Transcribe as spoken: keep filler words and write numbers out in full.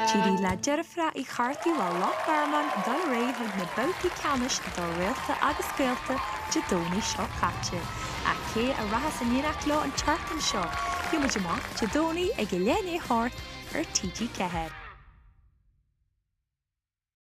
Tíri le dearafra i chartaí bhá Loch Garman dul ré thug na boutaí ceannis do réalta agus scéalta de dónaí seo caite. A cé a rahas an dhéanaach leo an tartan seo, Fiú muid amach de dónaí ag i léanaí thart ar T G Ceathair.